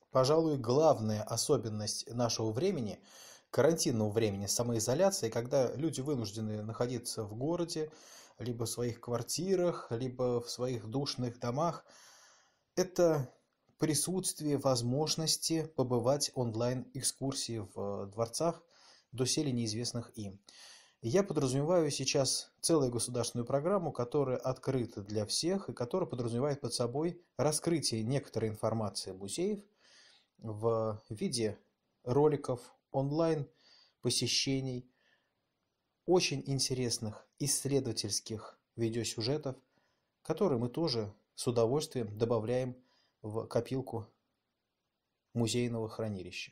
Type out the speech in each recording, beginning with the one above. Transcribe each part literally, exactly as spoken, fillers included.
Пожалуй, главная особенность нашего времени, карантинного времени, самоизоляции, когда люди вынуждены находиться в городе, либо в своих квартирах, либо в своих душных домах, это присутствие возможности побывать онлайн-экскурсии в дворцах, доселе неизвестных им. Я подразумеваю сейчас целую государственную программу, которая открыта для всех и которая подразумевает под собой раскрытие некоторой информации музеев в виде роликов, онлайн-посещений, очень интересных исследовательских видеосюжетов, которые мы тоже с удовольствием добавляем в копилку музейного хранилища.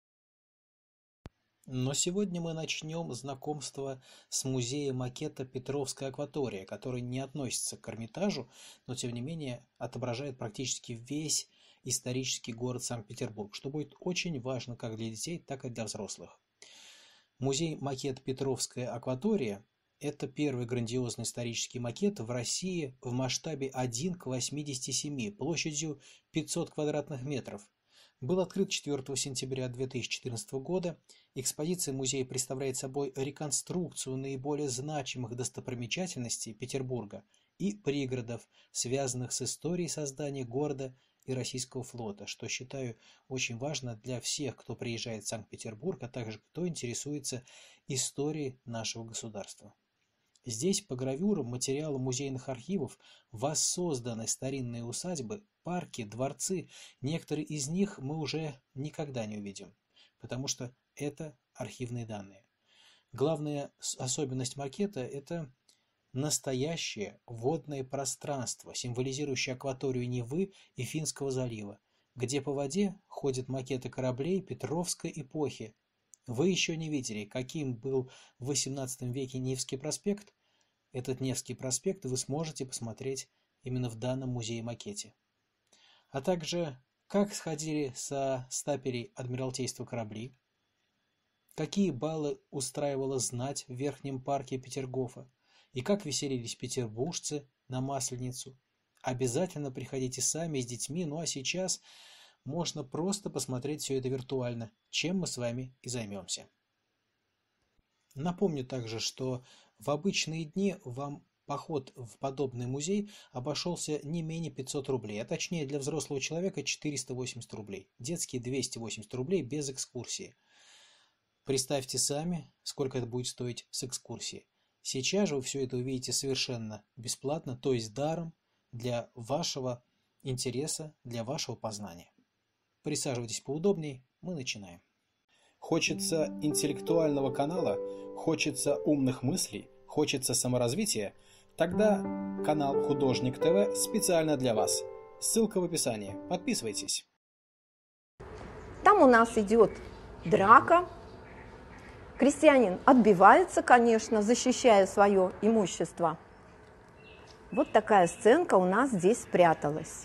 Но сегодня мы начнем знакомство с музеем макета Петровская акватория, который не относится к Эрмитажу, но тем не менее отображает практически весь исторический город Санкт-Петербург, что будет очень важно как для детей, так и для взрослых. Музей макет Петровская акватория – это первый грандиозный исторический макет в России в масштабе один к восьмидесяти семи, площадью пятьсот квадратных метров. Был открыт четвёртого сентября две тысячи четырнадцатого года. Экспозиция музея представляет собой реконструкцию наиболее значимых достопримечательностей Петербурга и пригородов, связанных с историей создания города и российского флота, что считаю очень важно для всех, кто приезжает в Санкт-Петербург, а также кто интересуется историей нашего государства. Здесь по гравюрам, материалам музейных архивов воссозданы старинные усадьбы, парки, дворцы. Некоторые из них мы уже никогда не увидим, потому что это архивные данные. Главная особенность макета – это настоящее водное пространство, символизирующее акваторию Невы и Финского залива, где по воде ходят макеты кораблей Петровской эпохи. Вы еще не видели, каким был в восемнадцатом веке Невский проспект? Этот Невский проспект вы сможете посмотреть именно в данном музее-макете. А также, как сходили со стапелей Адмиралтейства корабли, какие баллы устраивала знать в Верхнем парке Петергофа, и как веселились петербуржцы на Масленицу. Обязательно приходите сами с детьми, ну а сейчас можно просто посмотреть все это виртуально, чем мы с вами и займемся. Напомню также, что в обычные дни вам поход в подобный музей обошелся не менее пятьсот рублей, а точнее для взрослого человека четыреста восемьдесят рублей, детские двести восемьдесят рублей без экскурсии. Представьте сами, сколько это будет стоить с экскурсией. Сейчас же вы все это увидите совершенно бесплатно, то есть даром, для вашего интереса, для вашего познания. Присаживайтесь поудобнее, мы начинаем. Хочется интеллектуального канала, хочется умных мыслей, хочется саморазвития? Тогда канал Художник ТВ специально для вас. Ссылка в описании. Подписывайтесь. Там у нас идет драка. Крестьянин отбивается, конечно, защищая свое имущество. Вот такая сценка у нас здесь спряталась.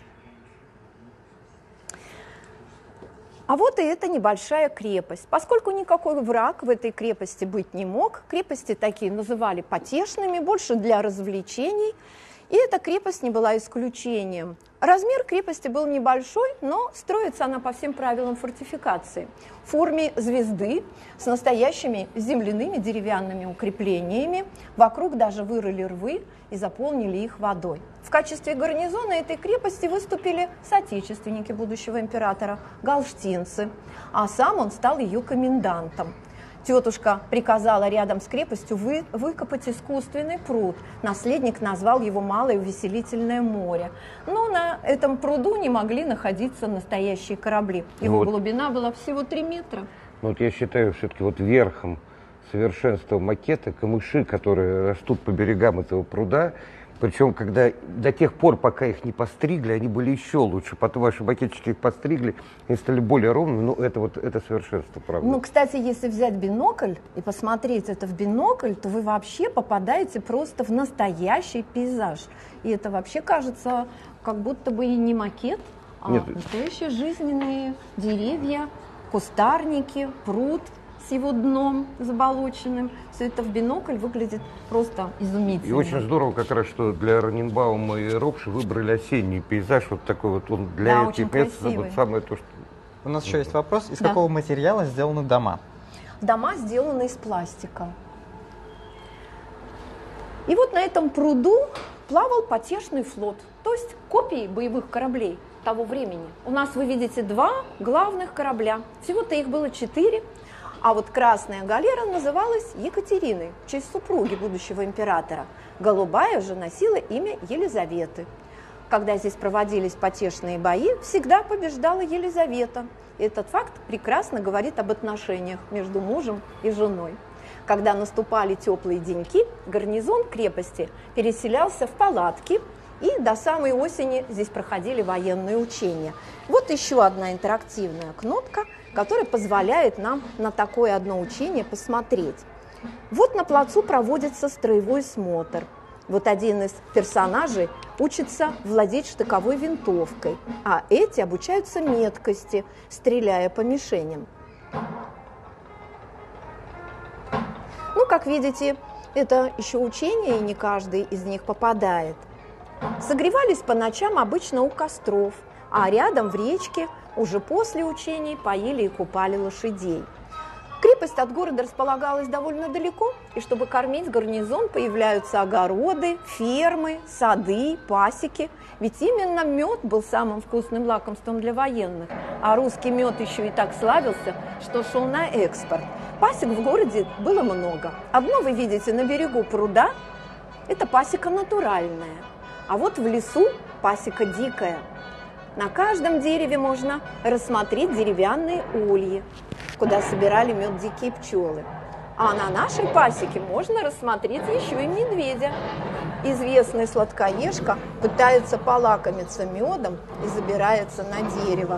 А вот и эта небольшая крепость. Поскольку никакой враг в этой крепости быть не мог, крепости такие называли потешными, больше для развлечений, и эта крепость не была исключением. Размер крепости был небольшой, но строится она по всем правилам фортификации. В форме звезды с настоящими земляными деревянными укреплениями. Вокруг даже вырыли рвы и заполнили их водой. В качестве гарнизона этой крепости выступили соотечественники будущего императора, галштинцы, а сам он стал ее комендантом. Тетушка приказала рядом с крепостью вы, выкопать искусственный пруд. Наследник назвал его Малое увеселительное море. Но на этом пруду не могли находиться настоящие корабли. Его вот глубина была всего три метра. Вот я считаю, все-таки вот верхом совершенства макета камыши, которые растут по берегам этого пруда. Причем, когда до тех пор, пока их не постригли, они были еще лучше. Потом ваши макетчики их постригли, они стали более ровными. Ну, это вот это совершенство, правда. Ну, кстати, если взять бинокль и посмотреть это в бинокль, то вы вообще попадаете просто в настоящий пейзаж. И это вообще кажется, как будто бы и не макет, а Нет. настоящие жизненные деревья, кустарники, пруд с его дном заболоченным. Все это в бинокль выглядит просто изумительно. И очень здорово как раз, что для Раненбаума и Ропши выбрали осенний пейзаж. Вот такой вот он для да, этих мест вот самое то, что... У нас еще есть вопрос. Из Да. какого материала сделаны дома? Дома сделаны из пластика. И вот на этом пруду плавал потешный флот, то есть копии боевых кораблей того времени. У нас вы видите два главных корабля, всего-то их было четыре, а вот красная галера называлась Екатериной, в честь супруги будущего императора. Голубая же носила имя Елизаветы. Когда здесь проводились потешные бои, всегда побеждала Елизавета. И этот факт прекрасно говорит об отношениях между мужем и женой. Когда наступали теплые деньки, гарнизон крепости переселялся в палатки, и до самой осени здесь проходили военные учения. Вот еще одна интерактивная кнопка, которая позволяет нам на такое одно учение посмотреть. Вот на плацу проводится строевой смотр. Вот один из персонажей учится владеть штыковой винтовкой, а эти обучаются меткости, стреляя по мишеням. Ну, как видите, это еще учение, и не каждый из них попадает. Согревались по ночам обычно у костров, а рядом в речке уже после учений поили и купали лошадей. Крепость от города располагалась довольно далеко, и чтобы кормить гарнизон, появляются огороды, фермы, сады, пасеки. Ведь именно мед был самым вкусным лакомством для военных, а русский мед еще и так славился, что шел на экспорт. Пасек в городе было много. Одно вы видите на берегу пруда – это пасека натуральная, а вот в лесу пасека дикая. На каждом дереве можно рассмотреть деревянные ульи, куда собирали мед дикие пчелы. А на нашей пасеке можно рассмотреть еще и медведя. Известный сладкоежка пытается полакомиться медом и забирается на дерево.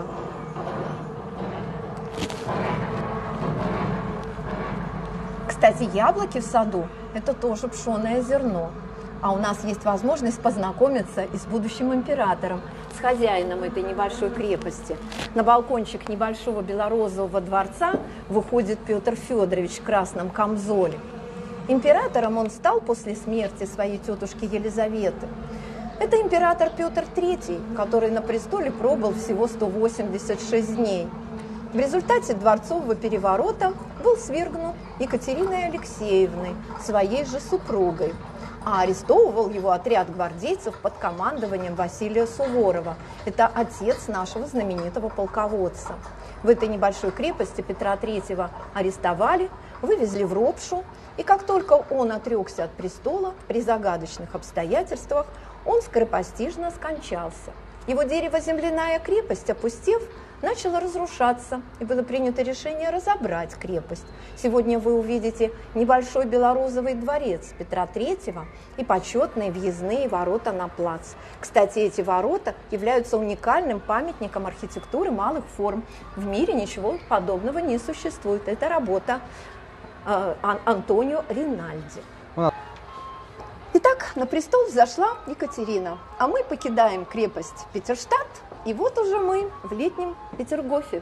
Кстати, яблоки в саду – это тоже пшеное зерно. А у нас есть возможность познакомиться и с будущим императором, с хозяином этой небольшой крепости. На балкончик небольшого белорозового дворца выходит Петр Федорович в красном камзоле. Императором он стал после смерти своей тетушки Елизаветы. Это император Петр Третий, который на престоле пробыл всего сто восемьдесят шесть дней. В результате дворцового переворота был свергнут Екатериной Алексеевной, своей же супругой, а арестовывал его отряд гвардейцев под командованием Василия Суворова. Это отец нашего знаменитого полководца. В этой небольшой крепости Петра Третьего арестовали, вывезли в Ропшу, и как только он отрекся от престола, при загадочных обстоятельствах он скоропостижно скончался. Его дерево-земляная крепость, опустев, начала разрушаться, и было принято решение разобрать крепость. Сегодня вы увидите небольшой белорозовый дворец Петра Третьего и почетные въездные ворота на плац. Кстати, эти ворота являются уникальным памятником архитектуры малых форм. В мире ничего подобного не существует. Это работа э, Антонио Ринальди. Итак, на престол взошла Екатерина, а мы покидаем крепость Петерштадт, и вот уже мы в летнем Петергофе,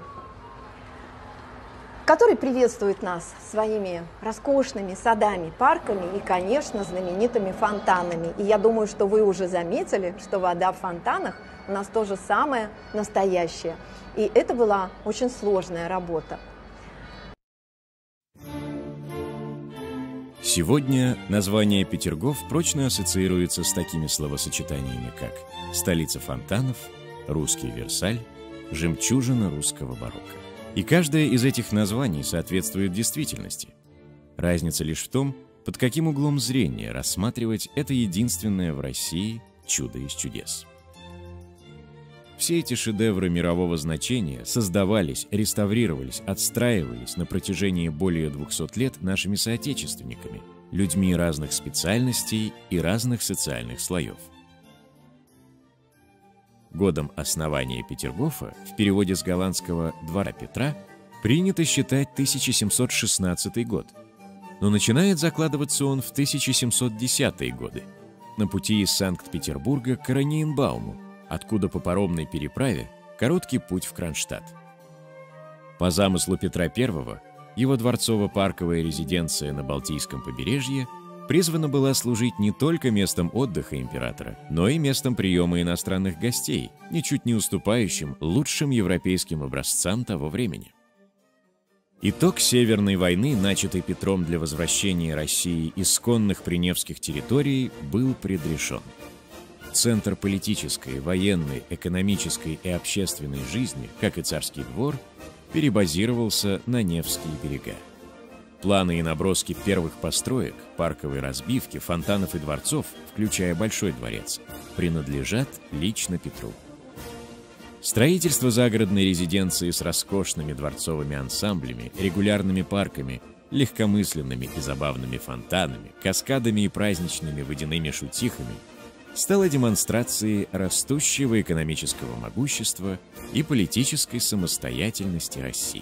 который приветствует нас своими роскошными садами, парками и, конечно, знаменитыми фонтанами. И я думаю, что вы уже заметили, что вода в фонтанах у нас тоже самая настоящая. И это была очень сложная работа. Сегодня название Петергоф прочно ассоциируется с такими словосочетаниями, как «столица фонтанов», «русский Версаль», «жемчужина русского барокко». И каждое из этих названий соответствует действительности. Разница лишь в том, под каким углом зрения рассматривать это единственное в России чудо из чудес. Все эти шедевры мирового значения создавались, реставрировались, отстраивались на протяжении более двухсот лет нашими соотечественниками, людьми разных специальностей и разных социальных слоев. Годом основания Петергофа, в переводе с голландского «двора Петра», принято считать тысяча семьсот шестнадцатый год, но начинает закладываться он в тысяча семьсот десятые годы, на пути из Санкт-Петербурга к Ораниенбауму, откуда по паромной переправе короткий путь в Кронштадт. По замыслу Петра Первого, его дворцово-парковая резиденция на Балтийском побережье призвана была служить не только местом отдыха императора, но и местом приема иностранных гостей, ничуть не уступающим лучшим европейским образцам того времени. Итог Северной войны, начатой Петром для возвращения России исконных приневских территорий, был предрешен. Центр политической, военной, экономической и общественной жизни, как и царский двор, перебазировался на Невские берега. Планы и наброски первых построек, парковой разбивки, фонтанов и дворцов, включая Большой дворец, принадлежат лично Петру. Строительство загородной резиденции с роскошными дворцовыми ансамблями, регулярными парками, легкомысленными и забавными фонтанами, каскадами и праздничными водяными шутихами стало демонстрацией растущего экономического могущества и политической самостоятельности России.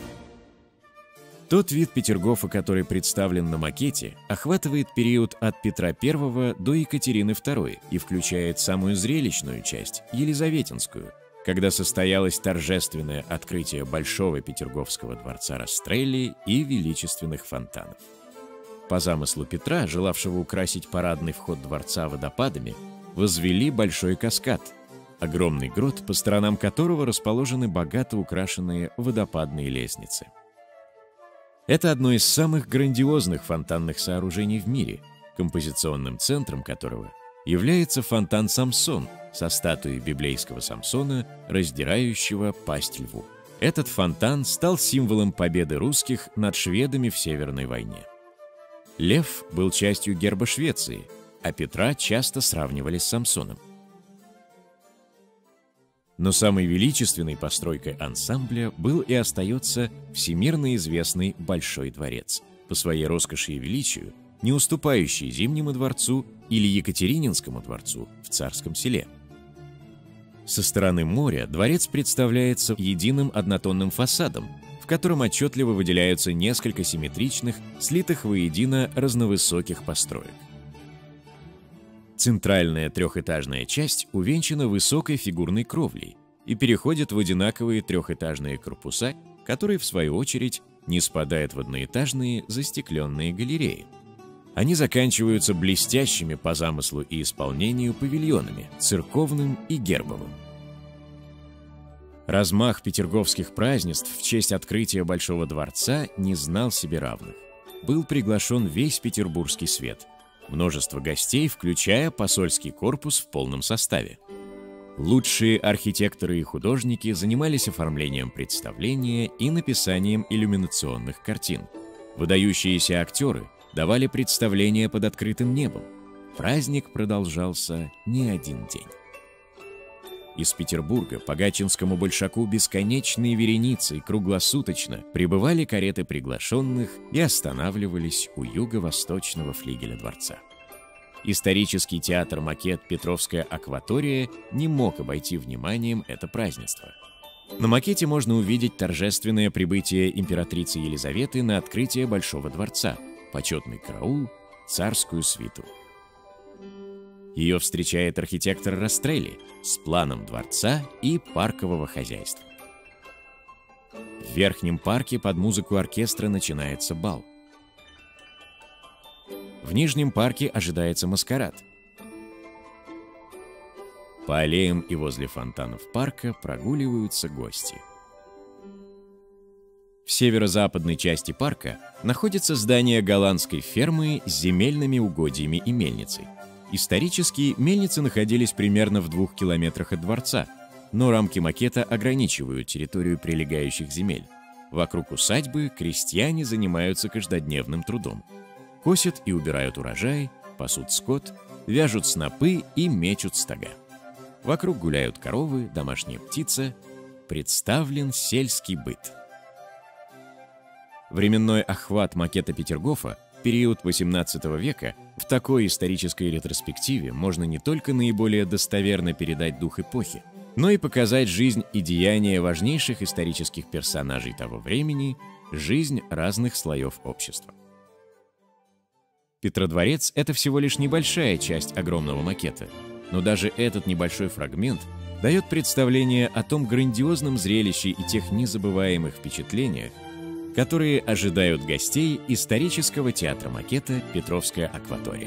Тот вид Петергофа, который представлен на макете, охватывает период от Петра Первого до Екатерины Второй и включает самую зрелищную часть – Елизаветинскую, когда состоялось торжественное открытие Большого Петерговского дворца Растрелли и величественных фонтанов. По замыслу Петра, желавшего украсить парадный вход дворца водопадами, возвели большой каскад, огромный грот, по сторонам которого расположены богато украшенные водопадные лестницы. Это одно из самых грандиозных фонтанных сооружений в мире, композиционным центром которого является фонтан Самсон со статуей библейского Самсона, раздирающего пасть льву. Этот фонтан стал символом победы русских над шведами в Северной войне. Лев был частью герба Швеции, а Петра часто сравнивали с Самсоном. Но самой величественной постройкой ансамбля был и остается всемирно известный Большой дворец, по своей роскоши и величию, не уступающий Зимнему дворцу или Екатерининскому дворцу в Царском Селе. Со стороны моря дворец представляется единым однотонным фасадом, в котором отчетливо выделяются несколько симметричных, слитых воедино разновысоких построек. Центральная трехэтажная часть увенчана высокой фигурной кровлей и переходит в одинаковые трехэтажные корпуса, которые, в свою очередь, не спадают в одноэтажные застекленные галереи. Они заканчиваются блестящими по замыслу и исполнению павильонами, церковным и гербовым. Размах петерговских празднеств в честь открытия Большого дворца не знал себе равных. Был приглашен весь петербургский свет, множество гостей, включая посольский корпус в полном составе. Лучшие архитекторы и художники занимались оформлением представления и написанием иллюминационных картин. Выдающиеся актеры давали представления под открытым небом. Праздник продолжался не один день. Из Петербурга по Гатчинскому большаку бесконечной вереницей круглосуточно прибывали кареты приглашенных и останавливались у юго-восточного флигеля дворца. Исторический театр «Макет» Петровская акватория не мог обойти вниманием это празднество. На макете можно увидеть торжественное прибытие императрицы Елизаветы на открытие Большого дворца, почетный караул, царскую свиту. Ее встречает архитектор Растрелли с планом дворца и паркового хозяйства. В верхнем парке под музыку оркестра начинается бал. В нижнем парке ожидается маскарад. По аллеям и возле фонтанов парка прогуливаются гости. В северо-западной части парка находится здание голландской фермы с земельными угодьями и мельницей. Исторически мельницы находились примерно в двух километрах от дворца, но рамки макета ограничивают территорию прилегающих земель. Вокруг усадьбы крестьяне занимаются каждодневным трудом. Косят и убирают урожай, пасут скот, вяжут снопы и мечут стога. Вокруг гуляют коровы, домашняя птица. Представлен сельский быт. Временной охват макета Петергофа, период восемнадцатого века, в такой исторической ретроспективе можно не только наиболее достоверно передать дух эпохи, но и показать жизнь и деяния важнейших исторических персонажей того времени, жизнь разных слоев общества. Петродворец – это всего лишь небольшая часть огромного макета, но даже этот небольшой фрагмент дает представление о том грандиозном зрелище и тех незабываемых впечатлениях, которые ожидают гостей исторического театра макета «Петровская акватория».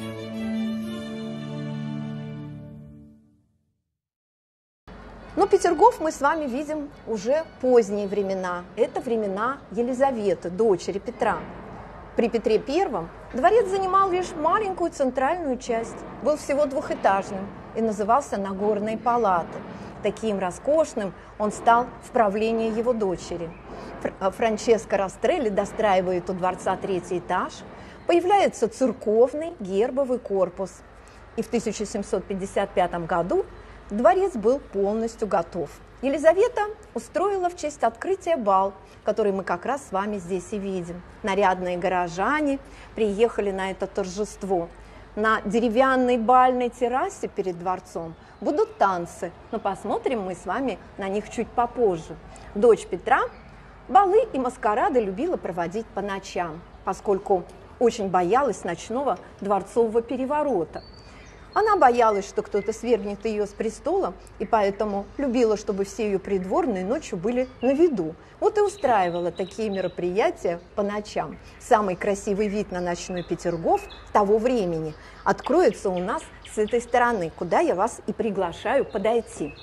Но Петергоф мы с вами видим уже поздние времена. Это времена Елизаветы, дочери Петра. При Петре Первом дворец занимал лишь маленькую центральную часть, был всего двухэтажным и назывался Нагорной палатой. Таким роскошным он стал в правлении его дочери. Франческо Растрелли достраивает у дворца третий этаж, появляется церковный гербовый корпус. И в тысяча семьсот пятьдесят пятом году дворец был полностью готов. Елизавета устроила в честь открытия бал, который мы как раз с вами здесь и видим. Нарядные горожане приехали на это торжество. На деревянной бальной террасе перед дворцом будут танцы, но посмотрим мы с вами на них чуть попозже. Дочь Петра балы и маскарады любила проводить по ночам, поскольку очень боялась ночного дворцового переворота. Она боялась, что кто-то свергнет ее с престола, и поэтому любила, чтобы все ее придворные ночью были на виду. Вот и устраивала такие мероприятия по ночам. Самый красивый вид на ночной Петергоф того времени откроется у нас с этой стороны, куда я вас и приглашаю подойти.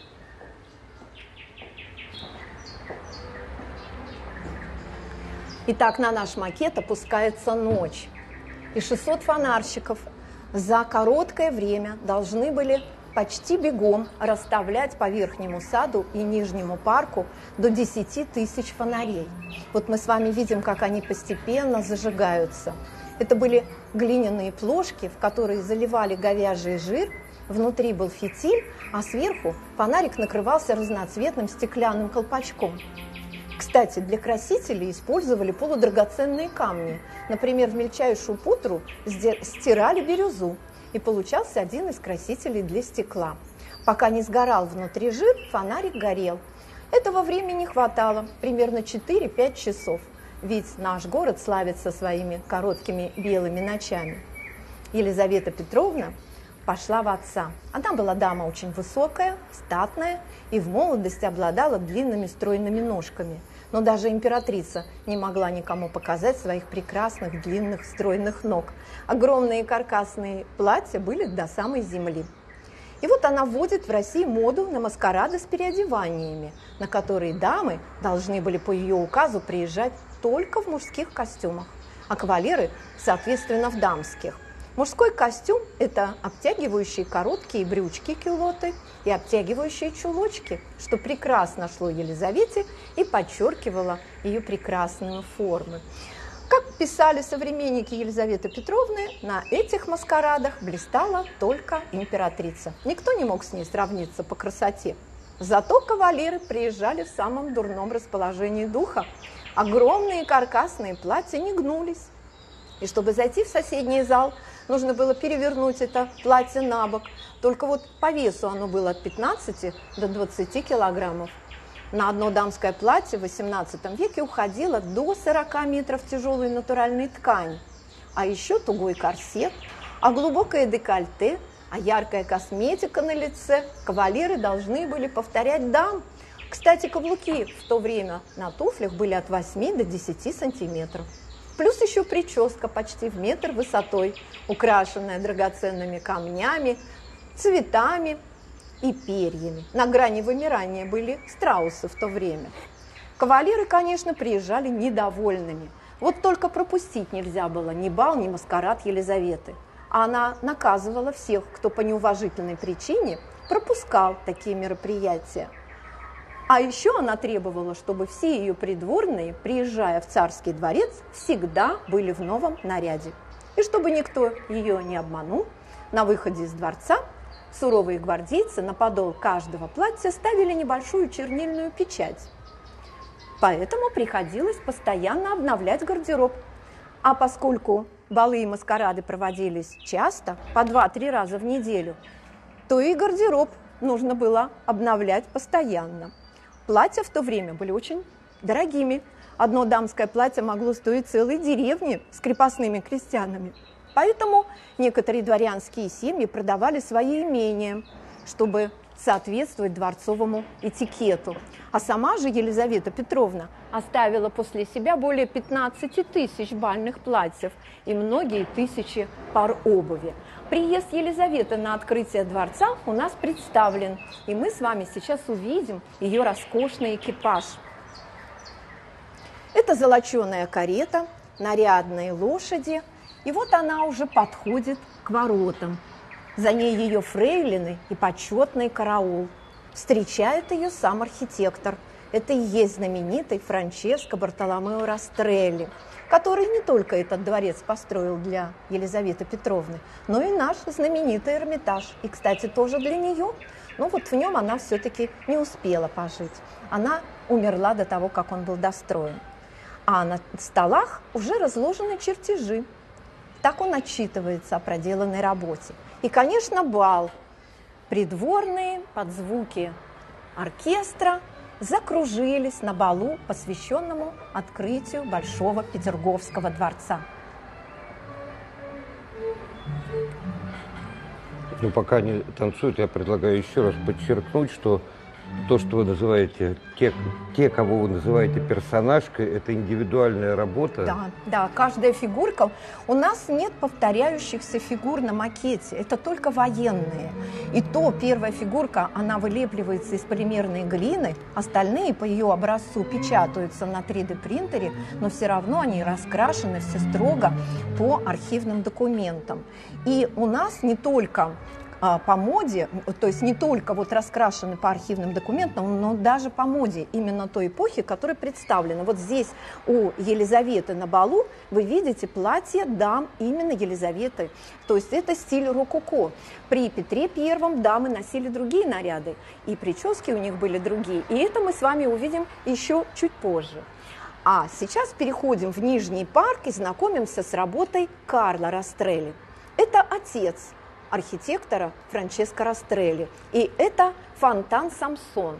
Итак, на наш макет опускается ночь, и шестьсот фонарщиков за короткое время должны были почти бегом расставлять по верхнему саду и нижнему парку до десяти тысяч фонарей. Вот мы с вами видим, как они постепенно зажигаются. Это были глиняные плошки, в которые заливали говяжий жир, внутри был фитиль, а сверху фонарик накрывался разноцветным стеклянным колпачком. Кстати, для красителей использовали полудрагоценные камни. Например, в мельчайшую пудру стирали бирюзу, и получался один из красителей для стекла. Пока не сгорал внутри жир, фонарик горел. Этого времени хватало, примерно четыре-пять часов, ведь наш город славится своими короткими белыми ночами. Елизавета Петровна пошла в отца. Она была дама очень высокая, статная и в молодости обладала длинными стройными ножками. Но даже императрица не могла никому показать своих прекрасных длинных стройных ног. Огромные каркасные платья были до самой земли. И вот она вводит в России моду на маскарады с переодеваниями, на которые дамы должны были по ее указу приезжать только в мужских костюмах, а кавалеры, соответственно, в дамских. Мужской костюм – это обтягивающие короткие брючки кюлоты и обтягивающие чулочки, что прекрасно шло Елизавете и подчеркивало ее прекрасные формы. Как писали современники Елизаветы Петровны, на этих маскарадах блистала только императрица. Никто не мог с ней сравниться по красоте. Зато кавалеры приезжали в самом дурном расположении духа. Огромные каркасные платья не гнулись. И чтобы зайти в соседний зал, нужно было перевернуть это платье на бок. Только вот по весу оно было от пятнадцати до двадцати килограммов. На одно дамское платье в восемнадцатом веке уходило до сорока метров тяжелой натуральной ткани. А еще тугой корсет, а глубокое декольте, а яркая косметика на лице. Кавалеры должны были повторять дам. Кстати, каблуки в то время на туфлях были от восьми до десяти сантиметров. Плюс еще прическа почти в метр высотой, украшенная драгоценными камнями, цветами и перьями. На грани вымирания были страусы в то время. Кавалеры, конечно, приезжали недовольными. Вот только пропустить нельзя было ни бал, ни маскарад Елизаветы. А она наказывала всех, кто по неуважительной причине пропускал такие мероприятия. А еще она требовала, чтобы все ее придворные, приезжая в царский дворец, всегда были в новом наряде. И чтобы никто ее не обманул, на выходе из дворца суровые гвардейцы на подол каждого платья ставили небольшую чернильную печать. Поэтому приходилось постоянно обновлять гардероб. А поскольку балы и маскарады проводились часто, по два-три раза в неделю, то и гардероб нужно было обновлять постоянно. Платья в то время были очень дорогими. Одно дамское платье могло стоить целой деревни с крепостными крестьянами. Поэтому некоторые дворянские семьи продавали свои имения, чтобы соответствовать дворцовому этикету. А сама же Елизавета Петровна оставила после себя более пятнадцати тысяч бальных платьев и многие тысячи пар обуви. Приезд Елизаветы на открытие дворца у нас представлен, и мы с вами сейчас увидим ее роскошный экипаж. Это золоченая карета, нарядные лошади, и вот она уже подходит к воротам. За ней ее фрейлины и почетный караул. Встречает ее сам архитектор. Это и есть знаменитый Франческо Бартоломео Растрелли, который не только этот дворец построил для Елизаветы Петровны, но и наш знаменитый Эрмитаж. И, кстати, тоже для нее. Но вот в нем она все-таки не успела пожить. Она умерла до того, как он был достроен. А на столах уже разложены чертежи. Так он отчитывается о проделанной работе. И, конечно, бал. Придворные под звуки оркестра закружились на балу, посвященному открытию Большого Петерговского дворца. Ну, пока они танцуют, я предлагаю еще раз подчеркнуть, что то, что вы называете, те, те, кого вы называете персонажкой, это индивидуальная работа. Да, да, каждая фигурка. У нас нет повторяющихся фигур на макете, это только военные. И то первая фигурка, она вылепливается из полимерной глины, остальные по ее образцу печатаются на три дэ принтере, но все равно они раскрашены все строго по архивным документам. И у нас не только по моде, то есть не только вот раскрашены по архивным документам, но даже по моде именно той эпохи, которая представлена. Вот здесь у Елизаветы на балу вы видите платье дам именно Елизаветы. То есть это стиль рококо. При Петре Первом дамы носили другие наряды, и прически у них были другие. И это мы с вами увидим еще чуть позже. А сейчас переходим в Нижний парк и знакомимся с работой Карла Растрелли. Это отец архитектора Франческо Растрелли. И это фонтан Самсон.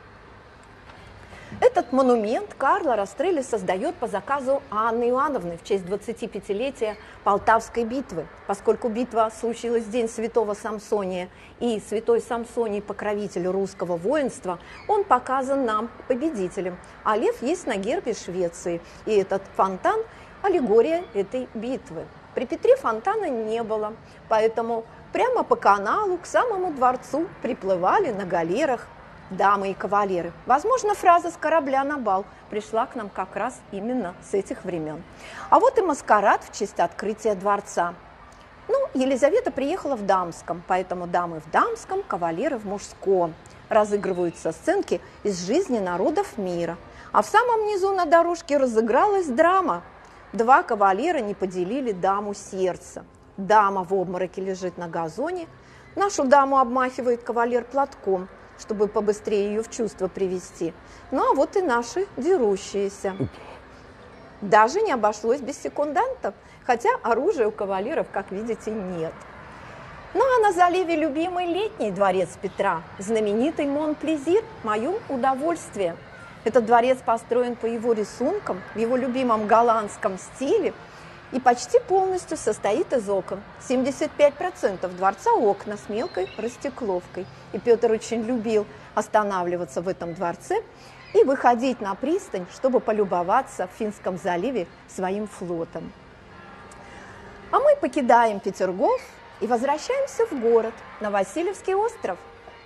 Этот монумент Карло Растрелли создает по заказу Анны Иоанновны в честь двадцатипятилетия Полтавской битвы. Поскольку битва случилась в день святого Самсония, и святой Самсоний покровитель русского воинства, он показан нам победителем. А лев есть на гербе Швеции. И этот фонтан – аллегория этой битвы. При Петре фонтана не было, поэтому прямо по каналу к самому дворцу приплывали на галерах дамы и кавалеры. Возможно, фраза «с корабля на бал» пришла к нам как раз именно с этих времен. А вот и маскарад в честь открытия дворца. Ну, Елизавета приехала в дамском, поэтому дамы в дамском, кавалеры в мужском. Разыгрываются сценки из жизни народов мира. А в самом низу на дорожке разыгралась драма. Два кавалера не поделили даму сердца. Дама в обмороке лежит на газоне. Нашу даму обмахивает кавалер платком, чтобы побыстрее ее в чувство привести. Ну, а вот и наши дерущиеся. Даже не обошлось без секундантов, хотя оружия у кавалеров, как видите, нет. Ну, а на заливе любимый летний дворец Петра, знаменитый Монплезир, мое удовольствие. Этот дворец построен по его рисункам, в его любимом голландском стиле, и почти полностью состоит из окон. семьдесят пять процентов дворца окна с мелкой растекловкой. И Петр очень любил останавливаться в этом дворце и выходить на пристань, чтобы полюбоваться в Финском заливе своим флотом. А мы покидаем Петергоф и возвращаемся в город, на Васильевский остров.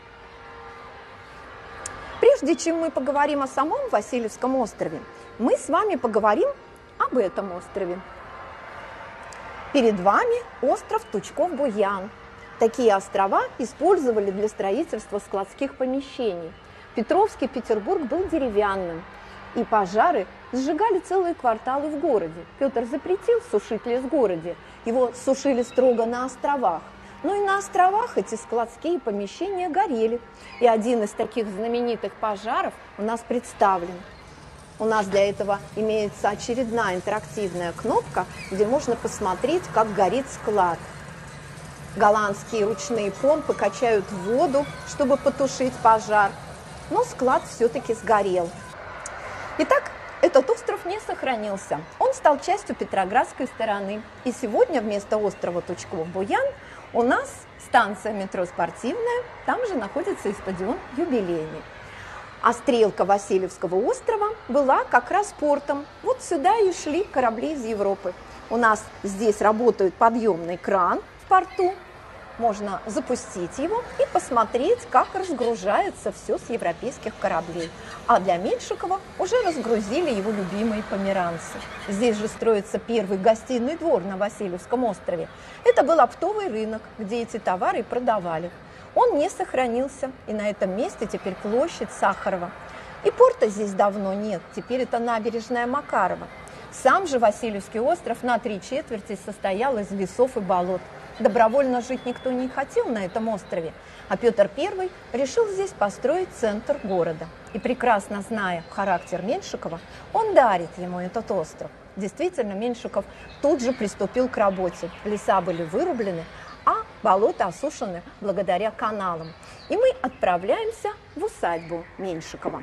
Прежде чем мы поговорим о самом Васильевском острове, мы с вами поговорим об этом острове. Перед вами остров Тучков-Буян. Такие острова использовали для строительства складских помещений. Петровский Петербург был деревянным, и пожары сжигали целые кварталы в городе. Петр запретил сушить лес в городе, его сушили строго на островах. Но и на островах эти складские помещения горели. И один из таких знаменитых пожаров у нас представлен. У нас для этого имеется очередная интерактивная кнопка, где можно посмотреть, как горит склад. Голландские ручные помпы качают воду, чтобы потушить пожар, но склад все-таки сгорел. Итак, этот остров не сохранился. Он стал частью Петроградской стороны. И сегодня вместо острова Тучков-Буян У нас станция метро «Спортивная», там же находится и стадион «Юбилейный». А стрелка Васильевского острова была как раз портом. Вот сюда и шли корабли из Европы. У нас здесь работает подъемный кран в порту. Можно запустить его и посмотреть, как разгружается все с европейских кораблей. А для Меньшикова уже разгрузили его любимые померанцы. Здесь же строится первый гостиный двор на Васильевском острове. Это был оптовый рынок, где эти товары продавали. Он не сохранился, и на этом месте теперь площадь Сахарова. И порта здесь давно нет, теперь это набережная Макарова. Сам же Васильевский остров на три четверти состоял из лесов и болот. Добровольно жить никто не хотел на этом острове, а Петр Первый решил здесь построить центр города. И прекрасно зная характер Меньшикова, он дарит ему этот остров. Действительно, Меньшиков тут же приступил к работе. Леса были вырублены, а болота осушены благодаря каналам. И мы отправляемся в усадьбу Меньшикова.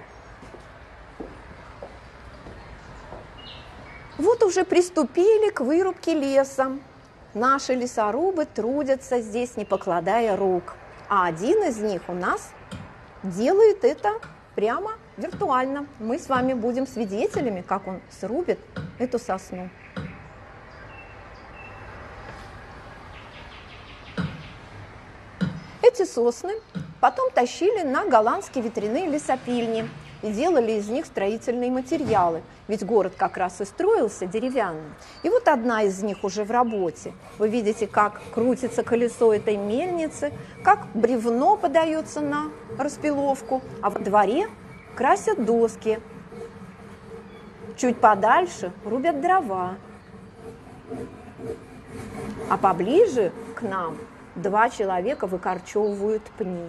Вот уже приступили к вырубке леса. Наши лесорубы трудятся здесь, не покладая рук. А один из них у нас делает это прямо виртуально. Мы с вами будем свидетелями, как он срубит эту сосну. Эти сосны потом тащили на голландские ветряные лесопильни и делали из них строительные материалы. Ведь город как раз и строился деревянным. И вот одна из них уже в работе. Вы видите, как крутится колесо этой мельницы, как бревно подается на распиловку, а во дворе красят доски. Чуть подальше рубят дрова. А поближе к нам два человека выкорчевывают пни.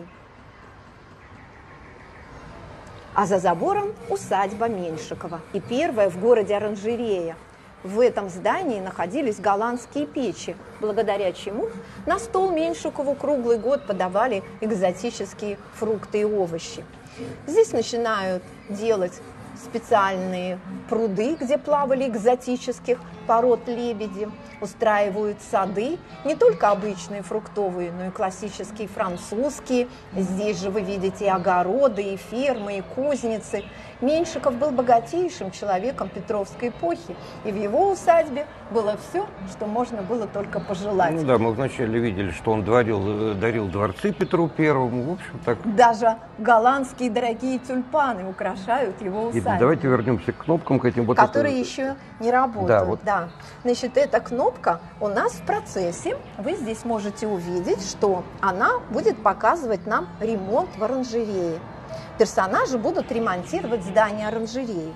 А за забором усадьба Меньшикова. И первая в городе оранжерея. В этом здании находились голландские печи, благодаря чему на стол Меньшикову круглый год подавали экзотические фрукты и овощи. Здесь начинают делать специальные пруды, где плавали экзотических пород лебеди, устраивают сады, не только обычные фруктовые, но и классические французские. Здесь же вы видите и огороды, и фермы, и кузницы. Меньшиков был богатейшим человеком Петровской эпохи, и в его усадьбе было все, что можно было только пожелать. Ну да, мы вначале видели, что он дарил, дарил дворцы Петру Первому, в общем так. Даже голландские дорогие тюльпаны украшают его усадьбу. И давайте вернемся к кнопкам, к этим вот которые это... еще не работают. Да, вот. Да. Значит, эта кнопка у нас в процессе. Вы здесь можете увидеть, что она будет показывать нам ремонт в оранжерее. Персонажи будут ремонтировать здание оранжереи.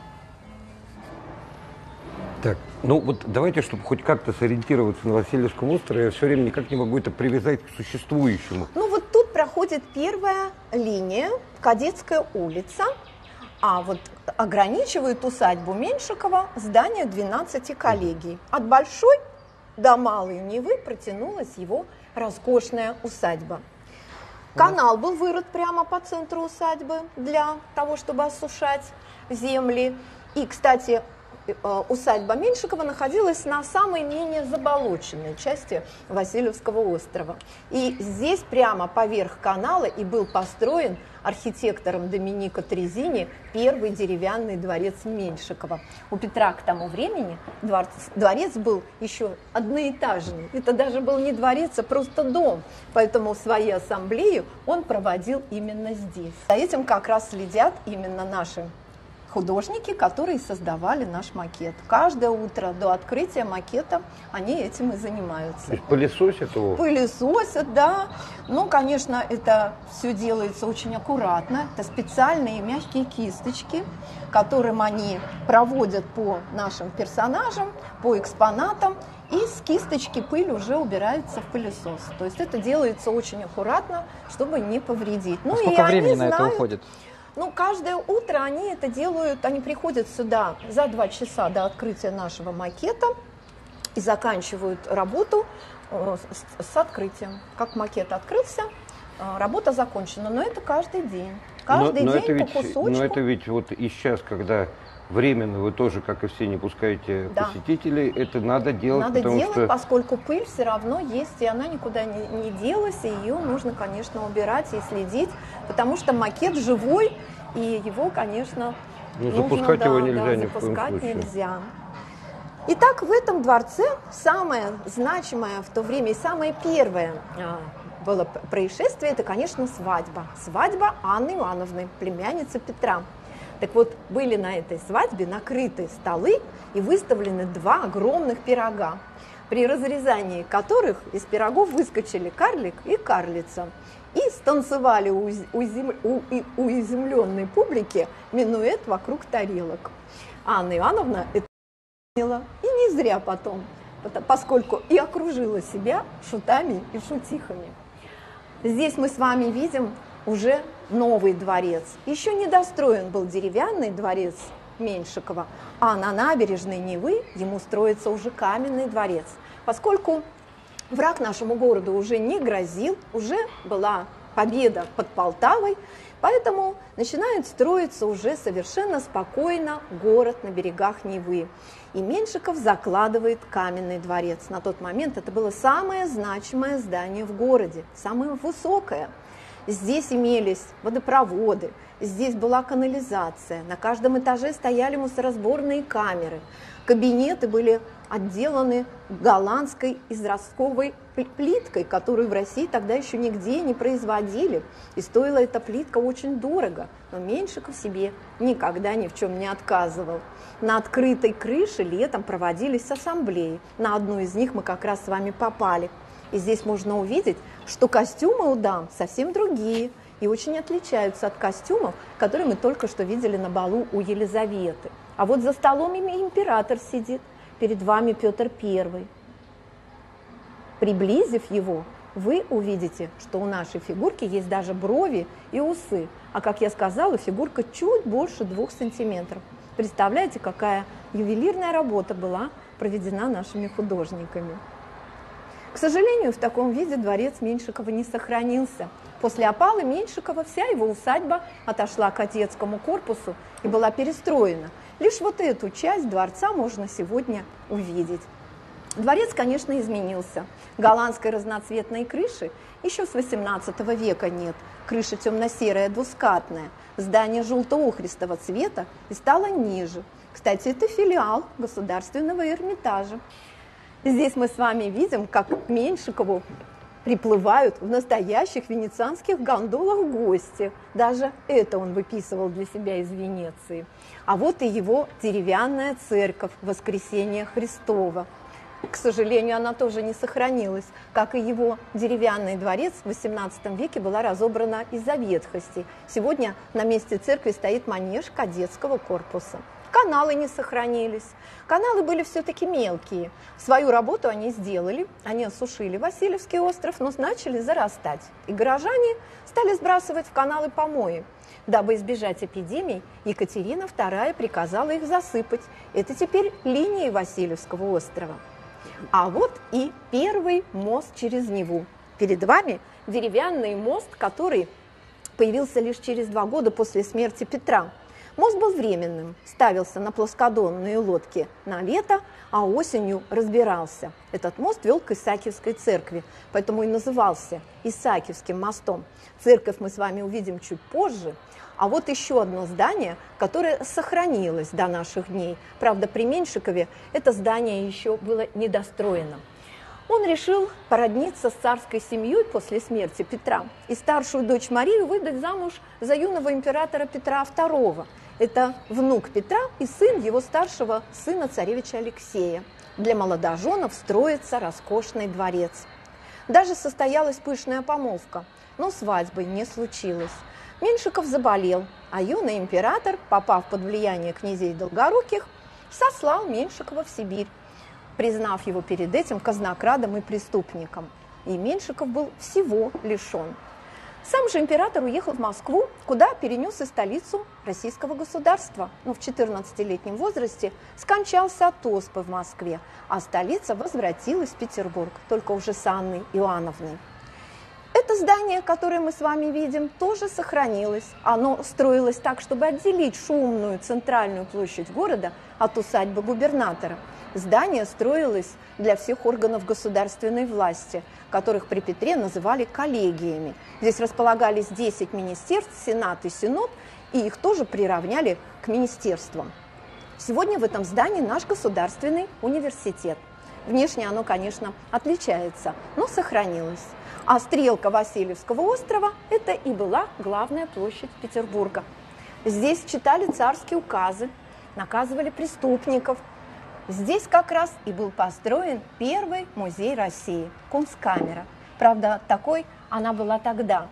Так, ну вот давайте, чтобы хоть как-то сориентироваться на Васильевском острове, я все время никак не могу это привязать к существующему. Ну вот тут проходит первая линия, Кадетская улица, а вот ограничивает усадьбу Меньшикова здание двенадцати коллегий. От Большой до Малой Невы протянулась его роскошная усадьба. Канал был вырыт прямо по центру усадьбы для того, чтобы осушать земли. И, кстати, усадьба Меньшикова находилась на самой менее заболоченной части Васильевского острова. И здесь прямо поверх канала и был построен архитектором Доминико Трезини первый деревянный дворец Меньшикова. У Петра к тому времени дворец, дворец был еще одноэтажный. Это даже был не дворец, а просто дом. Поэтому свои ассамблеи он проводил именно здесь. За этим как раз следят именно наши художники, которые создавали наш макет. Каждое утро до открытия макета они этим и занимаются. То есть пылесосят его? Пылесосят, да. Ну, конечно, это все делается очень аккуратно. Это специальные мягкие кисточки, которым они проводят по нашим персонажам, по экспонатам. И с кисточки пыль уже убирается в пылесос. То есть это делается очень аккуратно, чтобы не повредить. Ну, а сколько и времени они на знают, это уходит? Ну, каждое утро они это делают, они приходят сюда за два часа до открытия нашего макета и заканчивают работу с, с открытием. Как макет открылся, работа закончена. Но это каждый день. Каждый но, но день это по ведь, кусочку. Но это ведь вот и сейчас, когда временно вы тоже, как и все, не пускаете Да. посетителей. Это надо делать, Надо потому делать, что... поскольку пыль все равно есть, и она никуда не, не делась, и ее нужно, конечно, убирать и следить, потому что макет живой, и его, конечно, Ну, нужно, запускать да, его нельзя да, ни в коем запускать случае. нельзя. Итак, в этом дворце самое значимое в то время и самое первое а, было п- происшествие, это, конечно, свадьба. Свадьба Анны Иоанновны, племянницы Петра. Так вот, были на этой свадьбе накрыты столы и выставлены два огромных пирога, при разрезании которых из пирогов выскочили карлик и карлица и станцевали у, уз- у зем- у- и- у изумленной публики минуэт вокруг тарелок. Анна Иоанновна это поняла, и не зря потом, пото- поскольку и окружила себя шутами и шутихами. Здесь мы с вами видим уже новый дворец. Еще не достроен был деревянный дворец Меньшикова, а на набережной Невы ему строится уже каменный дворец. Поскольку враг нашему городу уже не грозил, уже была победа под Полтавой, поэтому начинает строиться уже совершенно спокойно город на берегах Невы. И Меньшиков закладывает каменный дворец. На тот момент это было самое значимое здание в городе, самое высокое. Здесь имелись водопроводы, здесь была канализация, на каждом этаже стояли мусоросборные камеры, кабинеты были отделаны голландской изразцовой плиткой, которую в России тогда еще нигде не производили, и стоила эта плитка очень дорого, но Меньшиков себе никогда ни в чем не отказывал. На открытой крыше летом проводились ассамблеи, на одну из них мы как раз с вами попали. И здесь можно увидеть, что костюмы у дам совсем другие и очень отличаются от костюмов, которые мы только что видели на балу у Елизаветы. А вот за столом император сидит, перед вами Петр Первый. Приблизив его, вы увидите, что у нашей фигурки есть даже брови и усы. А, как я сказала, фигурка чуть больше двух сантиметров. Представляете, какая ювелирная работа была проведена нашими художниками. К сожалению, в таком виде дворец Меньшикова не сохранился. После опалы Меньшикова вся его усадьба отошла к кадетскому корпусу и была перестроена. Лишь вот эту часть дворца можно сегодня увидеть. Дворец, конечно, изменился. Голландской разноцветной крыши еще с восемнадцатого века нет. Крыша темно-серая, двускатная. Здание желто-охристого цвета и стало ниже. Кстати, это филиал Государственного Эрмитажа. Здесь мы с вами видим, как к Меньшикову приплывают в настоящих венецианских гондолах гости. Даже это он выписывал для себя из Венеции. А вот и его деревянная церковь Воскресения Христова. К сожалению, она тоже не сохранилась. Как и его деревянный дворец в восемнадцатом веке была разобрана из-за ветхости. Сегодня на месте церкви стоит манеж кадетского корпуса. Каналы не сохранились. Каналы были все-таки мелкие. Свою работу они сделали. Они осушили Васильевский остров, но начали зарастать. И горожане стали сбрасывать в каналы помои. Дабы избежать эпидемий, Екатерина Вторая приказала их засыпать. Это теперь линии Васильевского острова. А вот и первый мост через Неву. Перед вами деревянный мост, который появился лишь через два года после смерти Петра. Мост был временным, ставился на плоскодонные лодки на лето, а осенью разбирался. Этот мост вел к Исаакиевской церкви, поэтому и назывался Исаакиевским мостом. Церковь мы с вами увидим чуть позже. А вот еще одно здание, которое сохранилось до наших дней. Правда, при Меньшикове это здание еще было недостроено. Он решил породниться с царской семьей после смерти Петра и старшую дочь Марию выдать замуж за юного императора Петра Второго. Это внук Петра и сын его старшего сына царевича Алексея. Для молодоженов строится роскошный дворец. Даже состоялась пышная помолвка, но свадьбы не случилось. Меньшиков заболел, а юный император, попав под влияние князей Долгоруких, сослал Меньшикова в Сибирь, признав его перед этим казнокрадом и преступником. И Меньшиков был всего лишен. Сам же император уехал в Москву, куда перенес и столицу российского государства. Но в четырнадцатилетнем возрасте скончался от оспы в Москве, а столица возвратилась в Петербург, только уже с Анной Иоанновной. Это здание, которое мы с вами видим, тоже сохранилось. Оно строилось так, чтобы отделить шумную центральную площадь города от усадьбы губернатора. Здание строилось для всех органов государственной власти, которых при Петре называли коллегиями. Здесь располагались десять министерств, сенат и синод, и их тоже приравняли к министерствам. Сегодня в этом здании наш государственный университет. Внешне оно, конечно, отличается, но сохранилось. А стрелка Васильевского острова – это и была главная площадь Петербурга. Здесь читали царские указы, наказывали преступников. Здесь как раз и был построен первый музей России – Кунсткамера. Правда, такой она была тогда.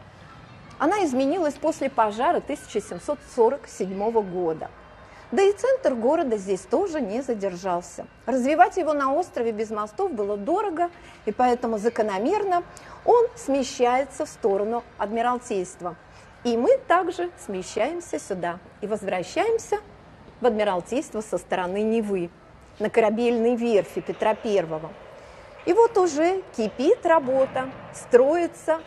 Она изменилась после пожара тысяча семьсот сорок седьмого года. Да и центр города здесь тоже не задержался. Развивать его на острове без мостов было дорого, и поэтому закономерно он смещается в сторону Адмиралтейства. И мы также смещаемся сюда и возвращаемся в Адмиралтейство со стороны Невы, на корабельной верфи Петра Первого. И вот уже кипит работа, строится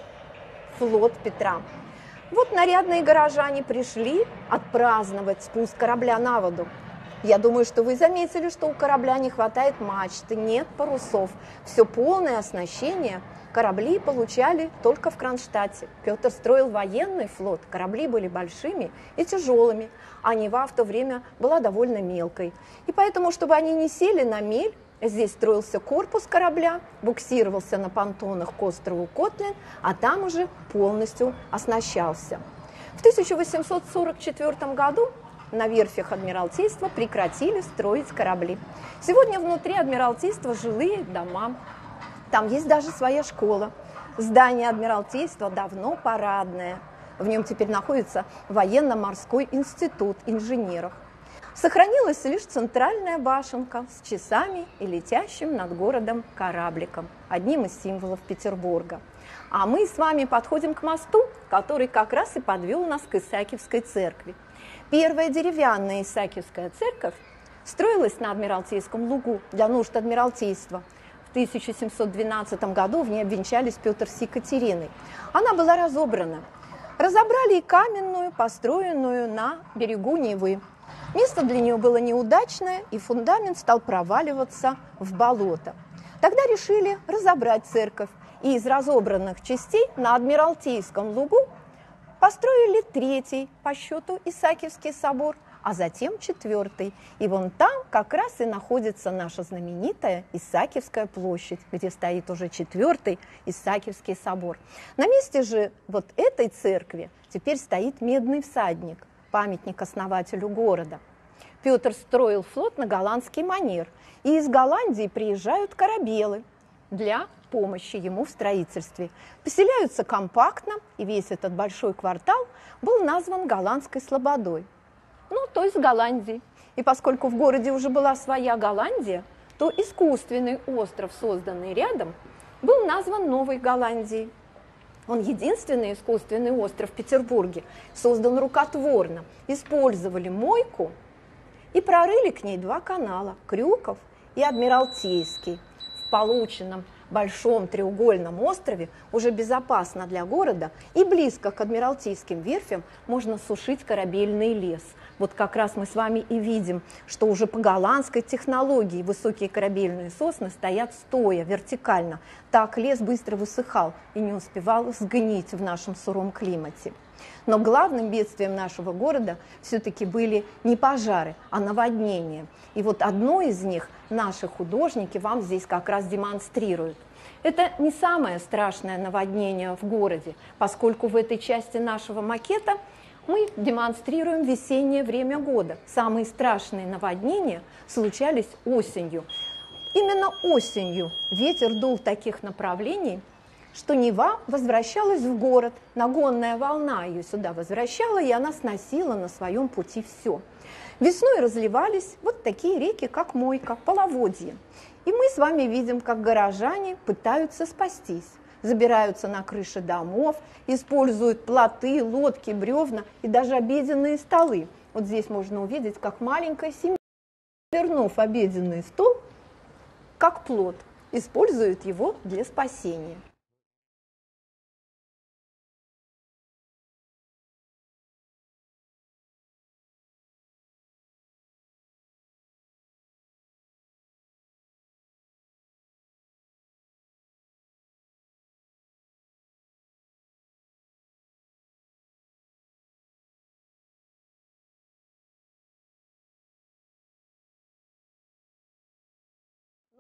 флот Петра. Вот нарядные горожане пришли отпраздновать спуск корабля на воду. Я думаю, что вы заметили, что у корабля не хватает мачты, нет парусов. Все полное оснащение корабли получали только в Кронштадте. Петр строил военный флот, корабли были большими и тяжелыми, а Нева в то время была довольно мелкой. И поэтому, чтобы они не сели на мель, здесь строился корпус корабля, буксировался на понтонах к острову Котлин, а там уже полностью оснащался. В тысяча восемьсот сорок четвёртом году на верфях Адмиралтейства прекратили строить корабли. Сегодня внутри Адмиралтейства жилые дома. Там есть даже своя школа. Здание Адмиралтейства давно парадное. В нем теперь находится военно-морской институт инженеров. Сохранилась лишь центральная башенка с часами и летящим над городом корабликом, одним из символов Петербурга. А мы с вами подходим к мосту, который как раз и подвел нас к Исаакиевской церкви. Первая деревянная Исаакиевская церковь строилась на Адмиралтейском лугу для нужд Адмиралтейства. В тысяча семьсот двенадцатом году в ней обвенчались Петр с Екатериной. Она была разобрана. Разобрали и каменную, построенную на берегу Невы. Место для нее было неудачное, и фундамент стал проваливаться в болото. Тогда решили разобрать церковь, и из разобранных частей на Адмиралтейском лугу построили третий по счету Исаакиевский собор, а затем четвертый. И вон там как раз и находится наша знаменитая Исаакиевская площадь, где стоит уже четвертый Исаакиевский собор. На месте же вот этой церкви теперь стоит медный всадник, памятник основателю города. Петр строил флот на голландский манер, и из Голландии приезжают корабелы для помощи ему в строительстве. Поселяются компактно, и весь этот большой квартал был назван Голландской слободой, ну, то есть Голландией. И поскольку в городе уже была своя Голландия, то искусственный остров, созданный рядом, был назван Новой Голландией. Он единственный искусственный остров в Петербурге, создан рукотворно. Использовали мойку и прорыли к ней два канала – Крюков и Адмиралтейский. В полученном большом треугольном острове уже безопасно для города и близко к Адмиралтейским верфям можно сушить корабельный лес. Вот как раз мы с вами и видим, что уже по голландской технологии высокие корабельные сосны стоят стоя, вертикально. Так лес быстро высыхал и не успевал сгнить в нашем суровом климате. Но главным бедствием нашего города все-таки были не пожары, а наводнения. И вот одно из них наши художники вам здесь как раз демонстрируют. Это не самое страшное наводнение в городе, поскольку в этой части нашего макета мы демонстрируем весеннее время года. Самые страшные наводнения случались осенью. Именно осенью ветер дул в таких направлений, что Нева возвращалась в город. Нагонная волна ее сюда возвращала, и она сносила на своем пути все. Весной разливались вот такие реки, как Мойка, половодье. И мы с вами видим, как горожане пытаются спастись. Забираются на крыши домов, используют плоты, лодки, бревна и даже обеденные столы. Вот здесь можно увидеть, как маленькая семья, вернув обеденный стол, как плот, использует его для спасения.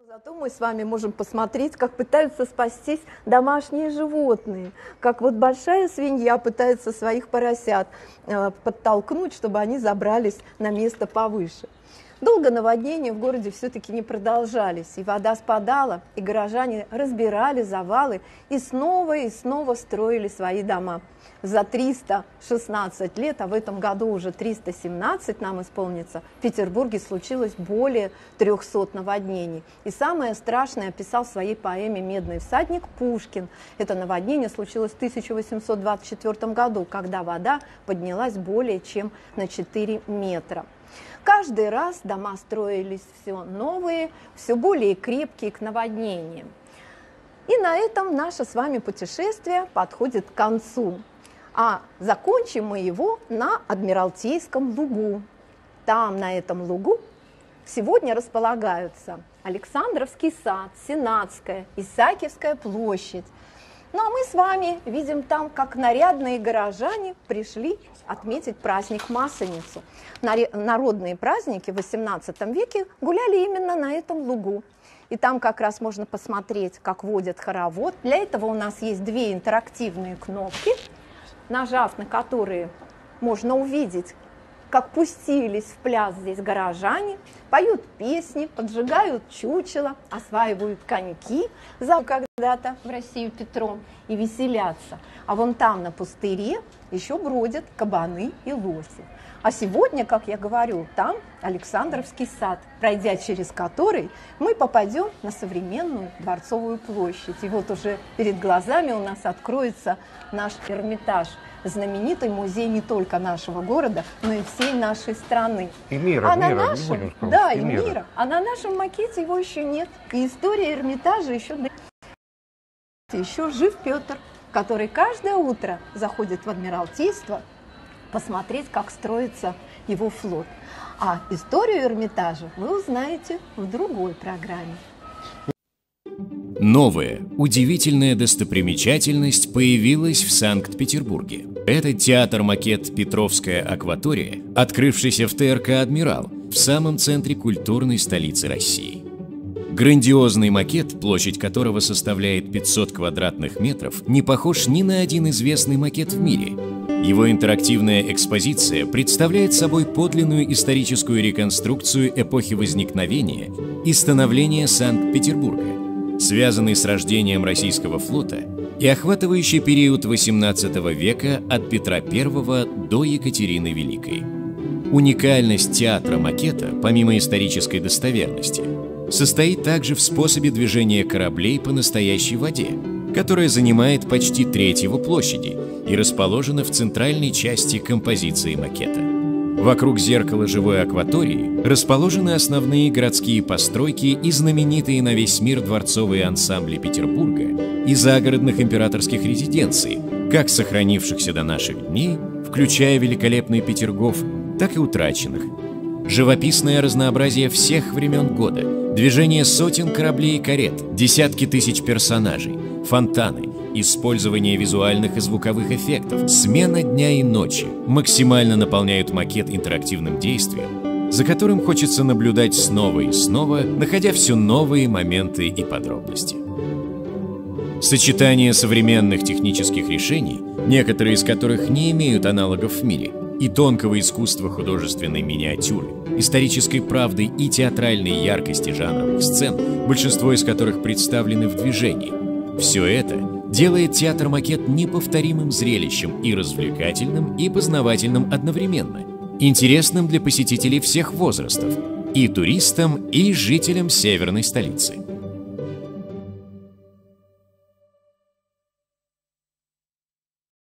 Зато мы с вами можем посмотреть, как пытаются спастись домашние животные, как вот большая свинья пытается своих поросят э, подтолкнуть, чтобы они забрались на место повыше. Долго наводнения в городе все-таки не продолжались, и вода спадала, и горожане разбирали завалы и снова и снова строили свои дома. За триста шестнадцать лет, а в этом году уже триста семнадцать нам исполнится, в Петербурге случилось более трехсот наводнений. И самое страшное описал в своей поэме «Медный всадник» Пушкин. Это наводнение случилось в тысяча восемьсот двадцать четвёртом году, когда вода поднялась более чем на четыре метра. Каждый раз дома строились все новые, все более крепкие к наводнениям. И на этом наше с вами путешествие подходит к концу. А закончим мы его на Адмиралтейском лугу. Там, на этом лугу, сегодня располагаются Александровский сад, Сенатская, Исаакиевская площадь. Ну а мы с вами видим там, как нарядные горожане пришли отметить праздник Масленицу. Народные праздники в восемнадцатом веке гуляли именно на этом лугу. И там как раз можно посмотреть, как водят хоровод. Для этого у нас есть две интерактивные кнопки, нажав на которые можно увидеть, как пустились в пляс здесь горожане, поют песни, поджигают чучело, осваивают коньки, за когда-то в Россию Петром, и веселятся. А вон там на пустыре еще бродят кабаны и лоси. А сегодня, как я говорю, там Александровский сад, пройдя через который мы попадем на современную Дворцовую площадь. И вот уже перед глазами у нас откроется наш Эрмитаж, знаменитый музей не только нашего города, но и всей нашей страны. И мира, а на мира, нашем, не будем да, и и мира. мира. А на нашем макете его еще нет. И история Эрмитажа еще, еще жив Петр, который каждое утро заходит в Адмиралтейство посмотреть, как строится его флот. А историю Эрмитажа вы узнаете в другой программе. Новая, удивительная достопримечательность появилась в Санкт-Петербурге. Это театр-макет «Петровская акватория», открывшийся в ТРК «Адмирал», в самом центре культурной столицы России. Грандиозный макет, площадь которого составляет пятьсот квадратных метров, не похож ни на один известный макет в мире. Его интерактивная экспозиция представляет собой подлинную историческую реконструкцию эпохи возникновения и становления Санкт-Петербурга, связанный с рождением российского флота и охватывающий период восемнадцатого века от Петра Первого до Екатерины Великой. Уникальность театра-макета, помимо исторической достоверности, состоит также в способе движения кораблей по настоящей воде, которая занимает почти треть его площади и расположена в центральной части композиции макета. Вокруг зеркала живой акватории расположены основные городские постройки и знаменитые на весь мир дворцовые ансамбли Петербурга и загородных императорских резиденций, как сохранившихся до наших дней, включая великолепный Петергоф, так и утраченных. Живописное разнообразие всех времен года, движение сотен кораблей и карет, десятки тысяч персонажей, фонтаны, использование визуальных и звуковых эффектов, смена дня и ночи максимально наполняют макет интерактивным действием, за которым хочется наблюдать снова и снова, находя все новые моменты и подробности. Сочетание современных технических решений, некоторые из которых не имеют аналогов в мире, и тонкого искусства художественной миниатюры, исторической правды и театральной яркости жанровых сцен, большинство из которых представлены в движении. Все это делает театр-макет неповторимым зрелищем и развлекательным, и познавательным одновременно, интересным для посетителей всех возрастов, и туристам, и жителям северной столицы.